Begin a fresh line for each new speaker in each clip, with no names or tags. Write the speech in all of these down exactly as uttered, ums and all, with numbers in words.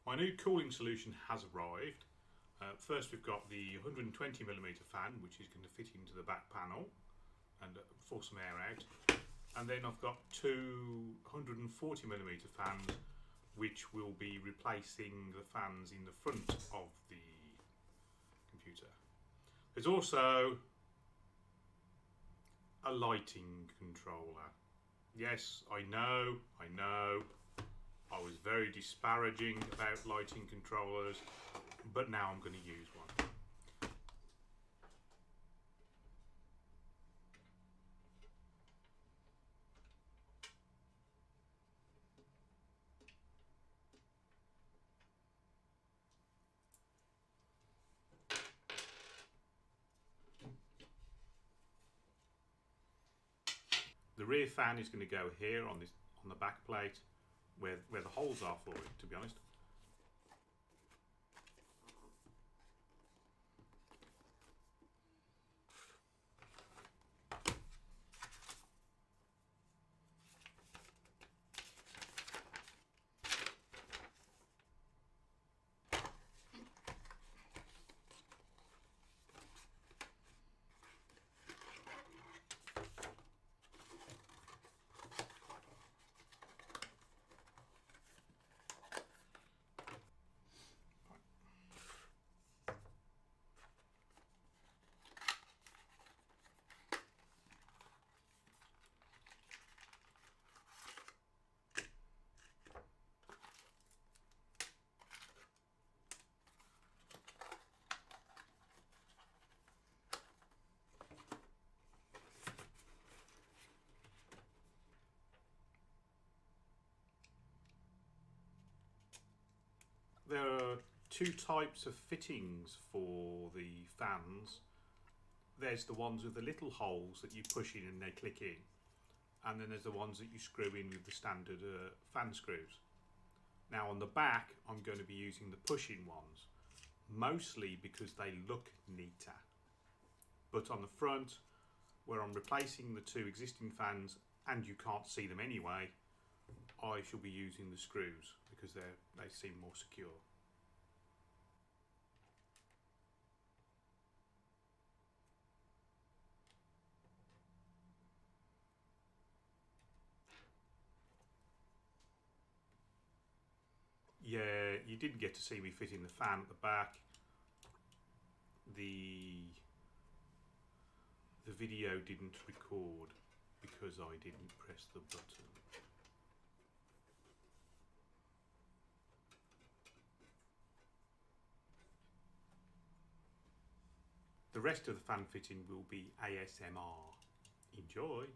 My new cooling solution has arrived. Uh, first we've got the one hundred twenty millimeter fan, which is going to fit into the back panel and uh, force some air out. And then I've got two one hundred forty millimeter fans, which will be replacing the fans in the front of the computer. There's also a lighting controller. Yes, I know, I know, I was very disparaging about lighting controllers, but now I'm going to use one. The rear fan is going to go here on this on the back plate, where where the holes are for it, to be honest. There are two types of fittings for the fans. There's the ones with the little holes that you push in and they click in, and then there's the ones that you screw in with the standard uh, fan screws. Now on the back I'm going to be using the push-in ones, mostly because they look neater. But on the front, where I'm replacing the two existing fans and you can't see them anyway, I shall be using the screws because they they seem more secure. Yeah, you didn't get to see me fitting the fan at the back. The the video didn't record because I didn't press the button. The rest of the fan fitting will be A S M R. Enjoy!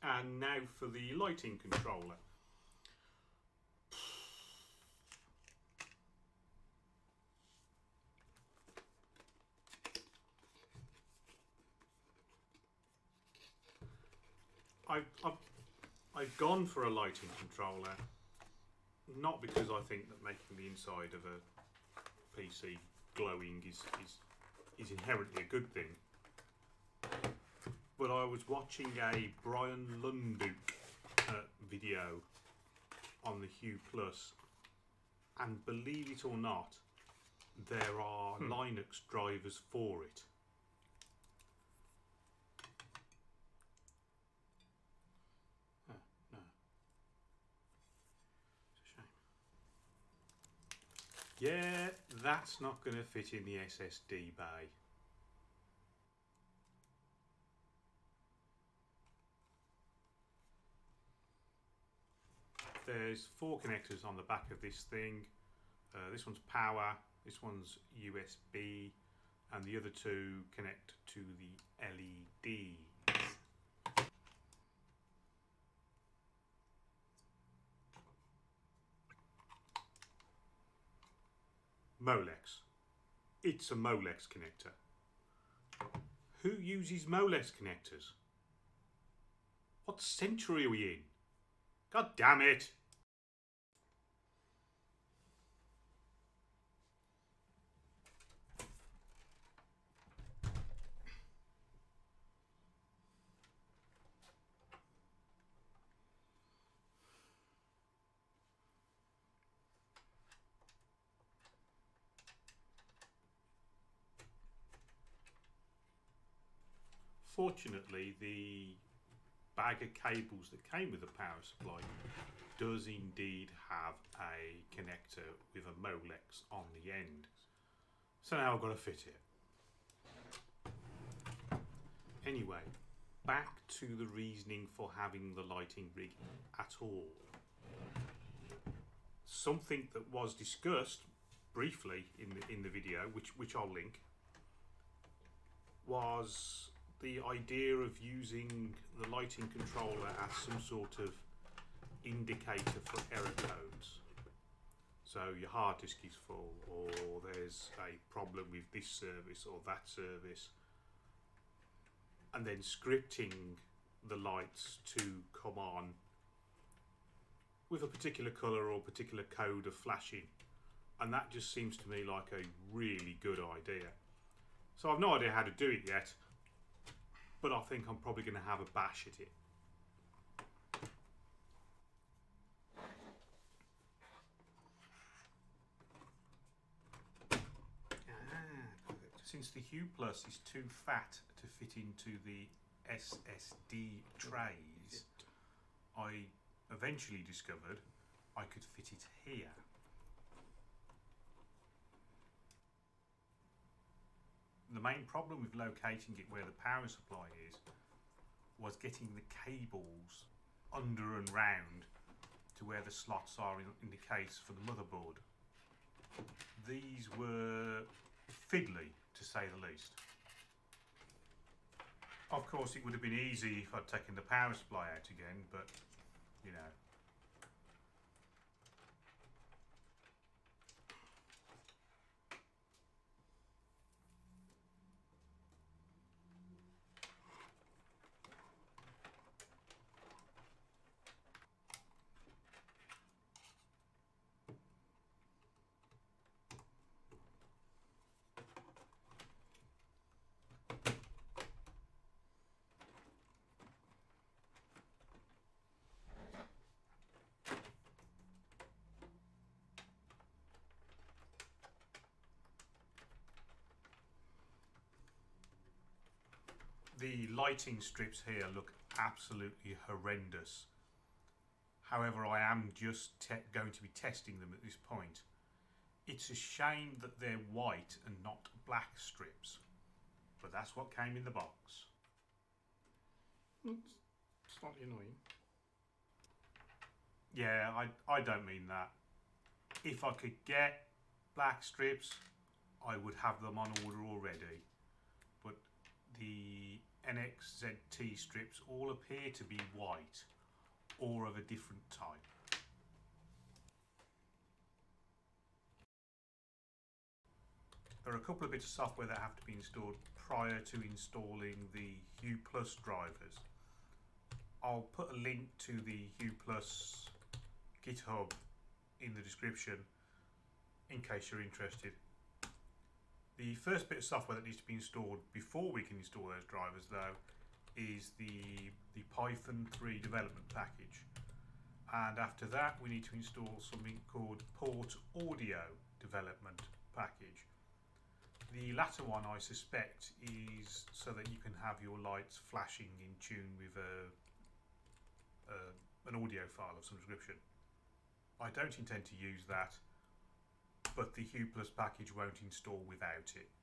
And now for the lighting controller. I've, I've, I've gone for a lighting controller, not because I think that making the inside of a P C glowing is, is, is inherently a good thing, but I was watching a Brian Lunduke uh, video on the Hue Plus, and believe it or not, there are hmm. Linux drivers for it. Oh, no. It's a shame. Yeah, that's not going to fit in the S S D bay. There's four connectors on the back of this thing. Uh, this one's power, this one's U S B, and the other two connect to the L E Ds. Molex. It's a Molex connector. Who uses Molex connectors? What century are we in? God damn it! Fortunately, the bag of cables that came with the power supply does indeed have a connector with a Molex on the end. So now I've got to fit it. Anyway, back to the reasoning for having the lighting rig at all. Something that was discussed briefly in the, in the video, which, which I'll link, was the idea of using the lighting controller as some sort of indicator for error codes. So your hard disk is full, or there's a problem with this service or that service, and then scripting the lights to come on with a particular colour or particular code of flashing, and that just seems to me like a really good idea. So I've no idea how to do it yet, but I think I'm probably going to have a bash at it. Ah, since the Hue Plus is too fat to fit into the S S D trays, I eventually discovered I could fit it here. The main problem with locating it where the power supply is was getting the cables under and round to where the slots are in, in the case for the motherboard. These were fiddly, to say the least. Of course, it would have been easy if I'd taken the power supply out again, but, you know. The lighting strips here look absolutely horrendous. However, I am just te going to be testing them at this point. It's a shame that they're white and not black strips, but that's what came in the box. It's slightly annoying. Yeah, I, I don't mean that. If I could get black strips, I would have them on order already. But the N X Z T strips all appear to be white or of a different type. There are a couple of bits of software that have to be installed prior to installing the Hue Plus drivers. I'll put a link to the Hue Plus GitHub in the description in case you're interested. The first bit of software that needs to be installed before we can install those drivers though is the, the Python three development package, and after that we need to install something called Port Audio development package. The latter one I suspect is so that you can have your lights flashing in tune with a, a, an audio file of some description. I don't intend to use that, but the Hue Plus package won't install without it.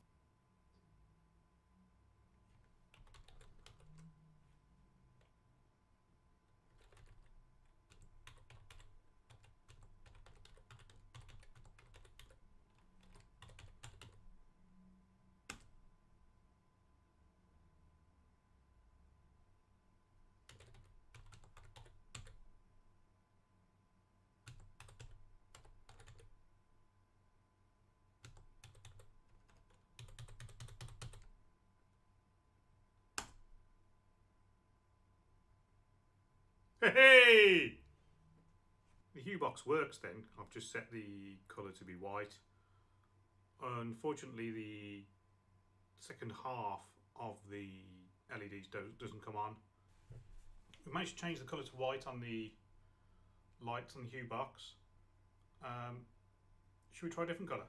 Hey! The hue box works then. I've just set the colour to be white. Unfortunately, the second half of the L E Ds do, doesn't come on. We managed to change the colour to white on the lights on the hue box. Um, should we try a different colour?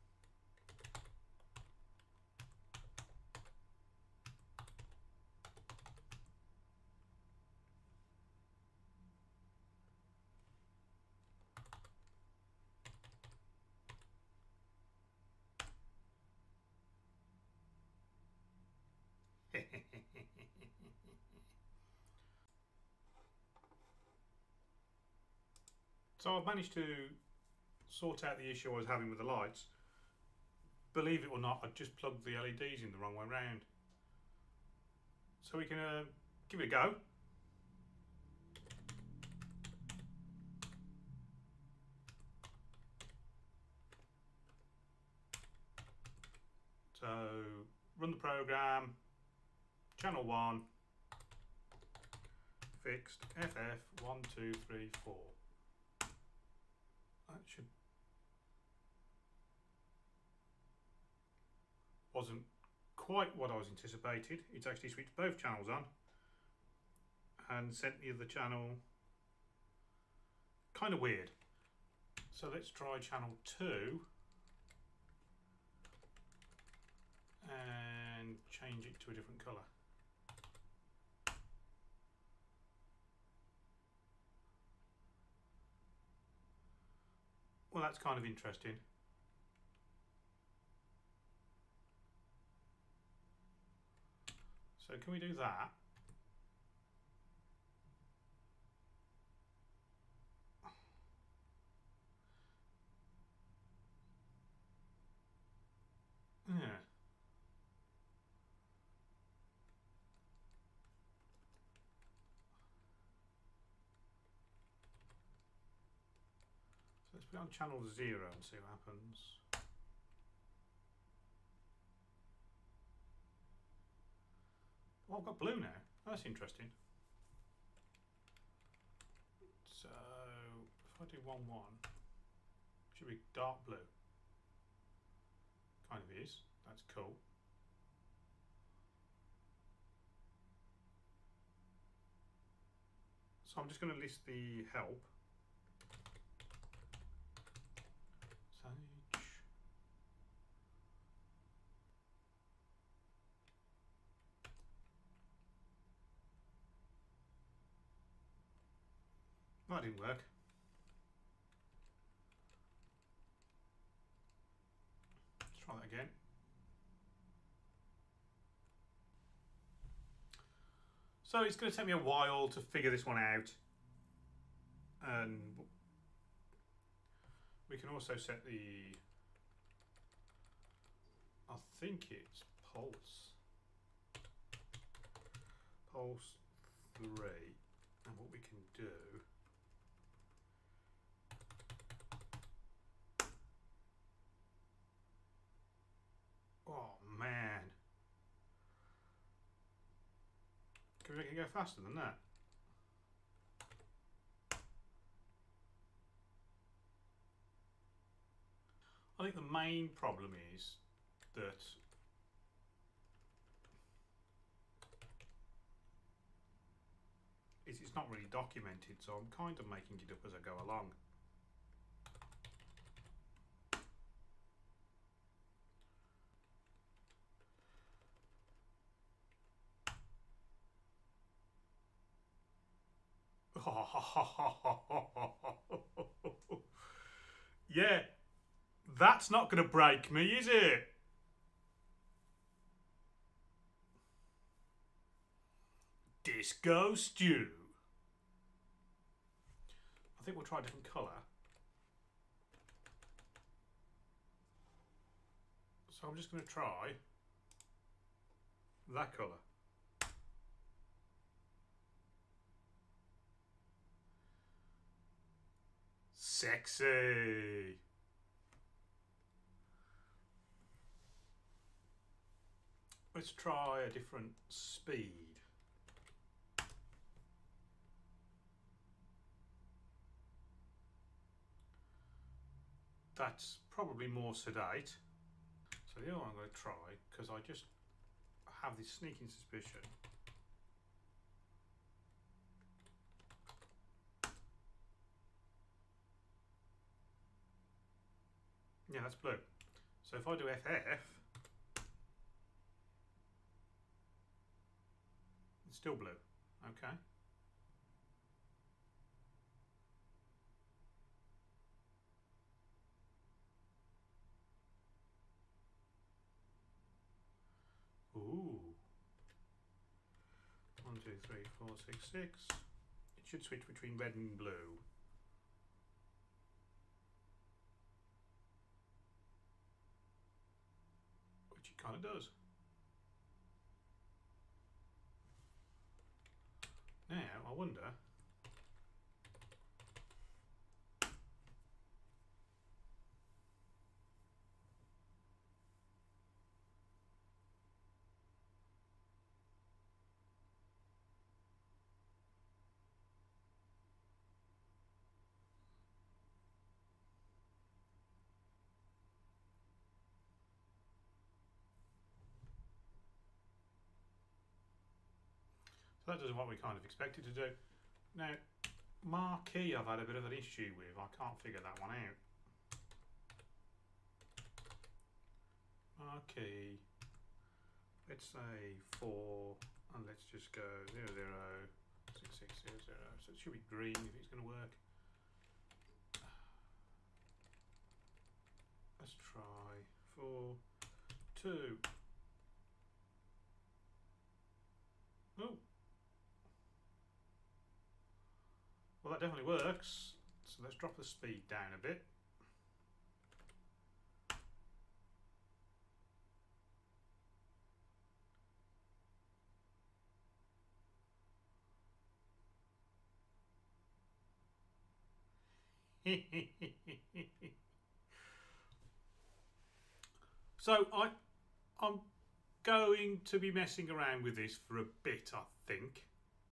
So I've managed to sort out the issue I was having with the lights. Believe it or not, I just plugged the L E Ds in the wrong way round. So we can uh, give it a go. So run the program, channel one, fixed, F F one, two, three, four. That should wasn't quite what I was anticipated. It's actually switched both channels on and sent the other channel. Kind of weird. So let's try channel two and change it to a different colour. Well, that's kind of interesting. So can we do that? Yeah. So let's put it on channel zero and see what happens. Oh, I've got blue now. That's interesting. So if I do one one, it should be dark blue. Kind of is. That's cool. So I'm just going to list the help. Sage. That didn't work. Let's try that again. So it's going to take me a while to figure this one out, and we can also set the, I think it's pulse. controls three, and what we can do. Oh man. Can we make it go faster than that? I think the main problem is that is it's not really documented, so I'm kind of making it up as I go along. Yeah, that's not going to break me, is it? Disco stew. I think we'll try a different colour. So I'm just going to try that colour. Sexy. Let's try a different speed. That's probably more sedate. So the other one I'm going to try, because I just have this sneaking suspicion. Yeah, that's blue. So if I do F F, it's still blue. Okay. Ooh. One, two, three, four, six, six. It should switch between red and blue. Which it kind of does. Now, I wonder. So that does what we kind of expected to do. Now, marquee I've had a bit of an issue with. I can't figure that one out. Marquee, let's say four, and let's just go zero zero six six zero zero. So it should be green if it's going to work. Let's try four two. Oh, well that definitely works. So let's drop the speed down a bit. So I, I'm going to be messing around with this for a bit, I think.